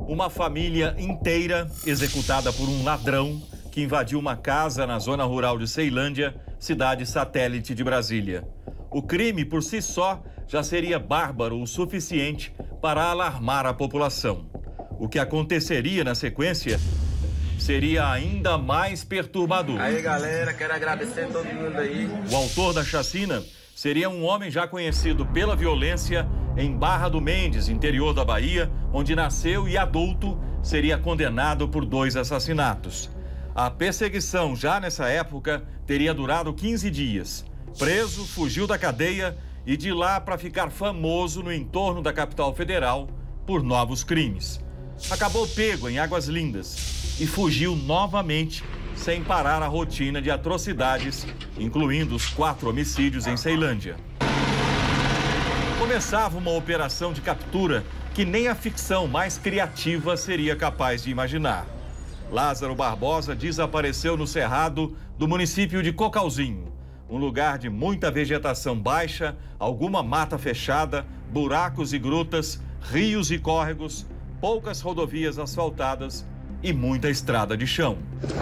Uma família inteira executada por um ladrão que invadiu uma casa na zona rural de Ceilândia, cidade satélite de Brasília. O crime, por si só, já seria bárbaro o suficiente para alarmar a população. O que aconteceria na sequência seria ainda mais perturbador. Aí, galera, quero agradecer todo mundo aí. O autor da chacina seria um homem já conhecido pela violência em Barra do Mendes, interior da Bahia, onde nasceu e adulto seria condenado por 2 assassinatos. A perseguição já nessa época teria durado 15 dias. Preso, fugiu da cadeia e de lá para ficar famoso no entorno da capital federal por novos crimes. Acabou pego em Águas Lindas e fugiu novamente sem parar a rotina de atrocidades, incluindo os 4 homicídios em Ceilândia. Começava uma operação de captura que nem a ficção mais criativa seria capaz de imaginar. Lázaro Barbosa desapareceu no cerrado do município de Cocalzinho, um lugar de muita vegetação baixa, alguma mata fechada, buracos e grutas, rios e córregos, poucas rodovias asfaltadas e muita estrada de chão.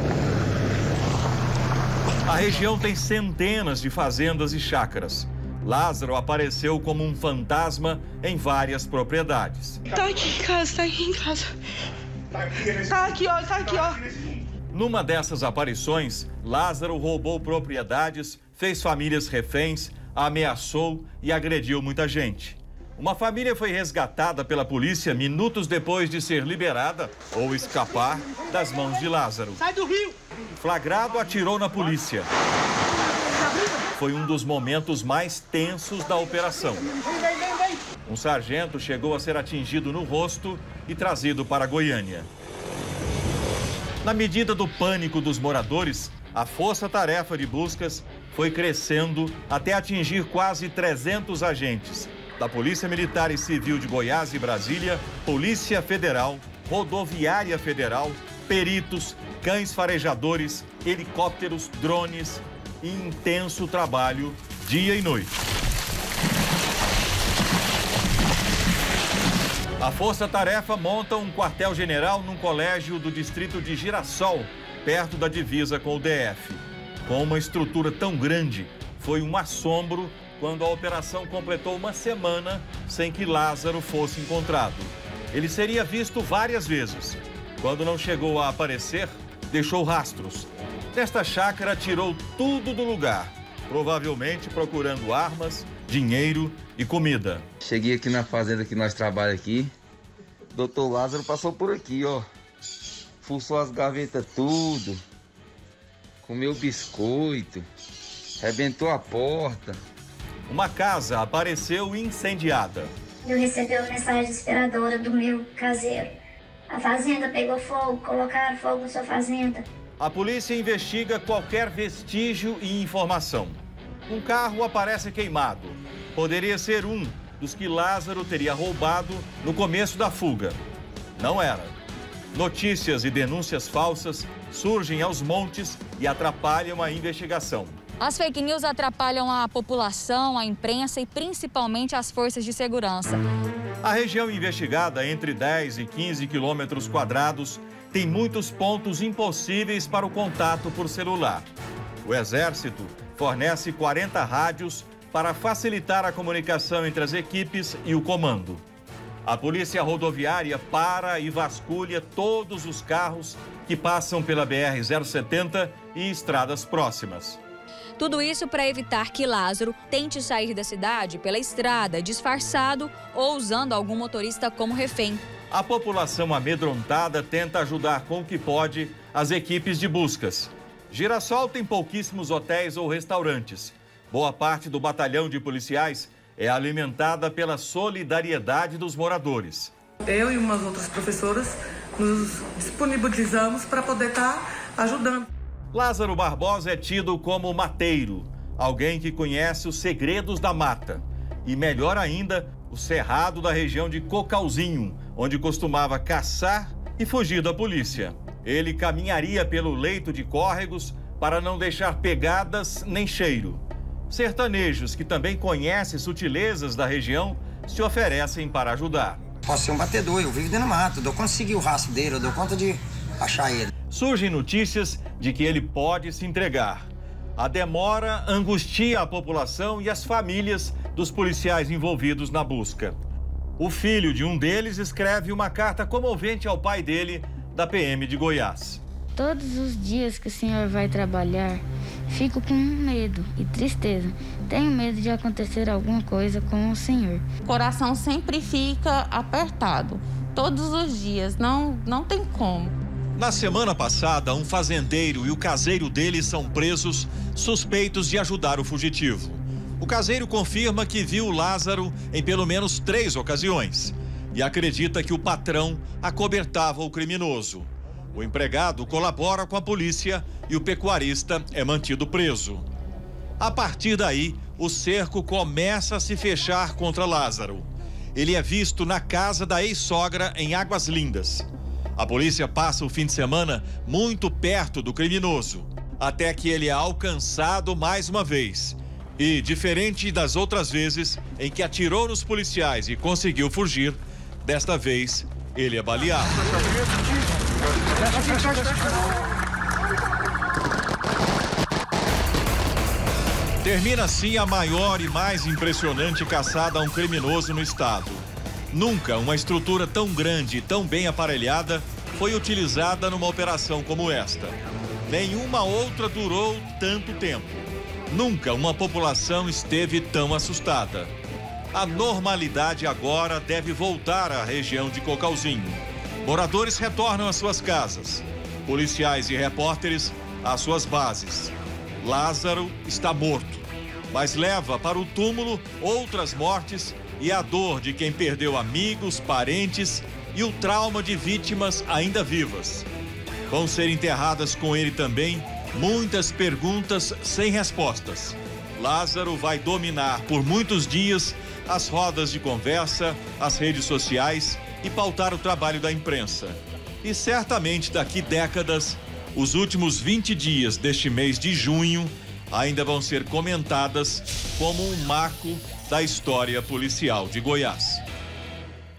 A região tem centenas de fazendas e chácaras. Lázaro apareceu como um fantasma em várias propriedades. Tá aqui em casa, tá aqui em casa. Tá aqui, ó, tá aqui, ó. Numa dessas aparições, Lázaro roubou propriedades, fez famílias reféns, ameaçou e agrediu muita gente. Uma família foi resgatada pela polícia minutos depois de ser liberada ou escapar das mãos de Lázaro. Sai do rio! Flagrado, atirou na polícia. Foi um dos momentos mais tensos da operação. Um sargento chegou a ser atingido no rosto e trazido para Goiânia. Na medida do pânico dos moradores, a força-tarefa de buscas foi crescendo até atingir quase 300 agentes da Polícia Militar e Civil de Goiás e Brasília, Polícia Federal, Rodoviária Federal, peritos, cães farejadores, helicópteros, drones e intenso trabalho dia e noite. A Força-Tarefa monta um quartel-general num colégio do distrito de Girassol, perto da divisa com o DF. Com uma estrutura tão grande, foi um assombro quando a operação completou uma semana sem que Lázaro fosse encontrado. Ele seria visto várias vezes. Quando não chegou a aparecer, deixou rastros. Nesta chácara, tirou tudo do lugar, provavelmente procurando armas, dinheiro e comida. Cheguei aqui na fazenda que nós trabalhamos aqui. Doutor Lázaro passou por aqui, ó. Fuçou as gavetas tudo. Comeu biscoito. Arrebentou a porta. Uma casa apareceu incendiada. Eu recebi uma mensagem desesperadora do meu caseiro. A fazenda pegou fogo, colocaram fogo na sua fazenda. A polícia investiga qualquer vestígio e informação. Um carro aparece queimado. Poderia ser um dos que Lázaro teria roubado no começo da fuga. Não era. Notícias e denúncias falsas surgem aos montes e atrapalham a investigação. As fake news atrapalham a população, a imprensa e principalmente as forças de segurança. A região investigada, entre 10 e 15 quilômetros quadrados, tem muitos pontos impossíveis para o contato por celular. O Exército fornece 40 rádios para facilitar a comunicação entre as equipes e o comando. A Polícia Rodoviária para e vasculha todos os carros que passam pela BR-070 e estradas próximas. Tudo isso para evitar que Lázaro tente sair da cidade pela estrada, disfarçado ou usando algum motorista como refém. A população amedrontada tenta ajudar com o que pode as equipes de buscas. Girassol tem pouquíssimos hotéis ou restaurantes. Boa parte do batalhão de policiais é alimentada pela solidariedade dos moradores. Eu e umas outras professoras nos disponibilizamos para poder estar ajudando. Lázaro Barbosa é tido como mateiro, alguém que conhece os segredos da mata. E melhor ainda, o cerrado da região de Cocalzinho, onde costumava caçar e fugir da polícia. Ele caminharia pelo leito de córregos para não deixar pegadas nem cheiro. Sertanejos que também conhecem sutilezas da região se oferecem para ajudar. Posso ser um batedor, eu vivo dentro do mato, eu consegui o rastro dele, eu dou conta de achar ele. Surgem notícias de que ele pode se entregar. A demora angustia a população e as famílias dos policiais envolvidos na busca. O filho de um deles escreve uma carta comovente ao pai dele, da PM de Goiás. Todos os dias que o senhor vai trabalhar, fico com medo e tristeza. Tenho medo de acontecer alguma coisa com o senhor. O coração sempre fica apertado. Todos os dias, não tem como. Na semana passada, um fazendeiro e o caseiro dele são presos, suspeitos de ajudar o fugitivo. O caseiro confirma que viu Lázaro em pelo menos 3 ocasiões e acredita que o patrão acobertava o criminoso. O empregado colabora com a polícia e o pecuarista é mantido preso. A partir daí, o cerco começa a se fechar contra Lázaro. Ele é visto na casa da ex-sogra em Águas Lindas. A polícia passa o fim de semana muito perto do criminoso, até que ele é alcançado mais uma vez. E, diferente das outras vezes em que atirou nos policiais e conseguiu fugir, desta vez ele é baleado. Termina assim a maior e mais impressionante caçada a um criminoso no estado. Nunca uma estrutura tão grande e tão bem aparelhada foi utilizada numa operação como esta. Nenhuma outra durou tanto tempo. Nunca uma população esteve tão assustada. A normalidade agora deve voltar à região de Cocalzinho. Moradores retornam às suas casas. Policiais e repórteres às suas bases. Lázaro está morto, mas leva para o túmulo outras mortes e a dor de quem perdeu amigos, parentes e o trauma de vítimas ainda vivas. Vão ser enterradas com ele também muitas perguntas sem respostas. Lázaro vai dominar por muitos dias as rodas de conversa, as redes sociais e pautar o trabalho da imprensa. E certamente daqui décadas, os últimos 20 dias deste mês de junho ainda vão ser comentadas como um marco da história policial de Goiás.